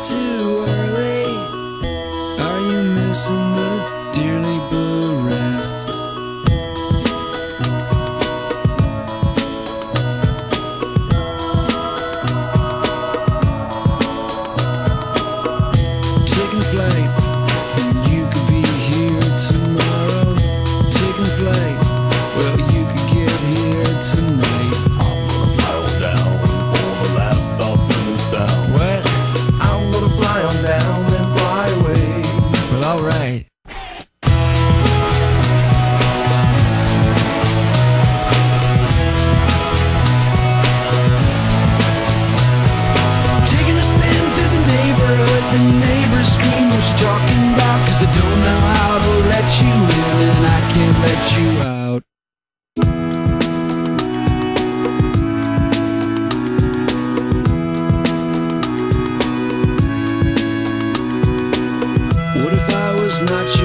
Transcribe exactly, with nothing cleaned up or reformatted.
too early? Are you missing the dearly bereft? Taking flight, and you could be here tomorrow. Taking flight, well, you could get here tonight. I'm gonna fly on down, pull the last off the news down. What? I'm gonna fly on down and fly away. Well, alright. Taking a spin through the neighborhood, the neighbors scream what you talking about, 'cause I don't know how to let you in and I can't let you out. What if I was not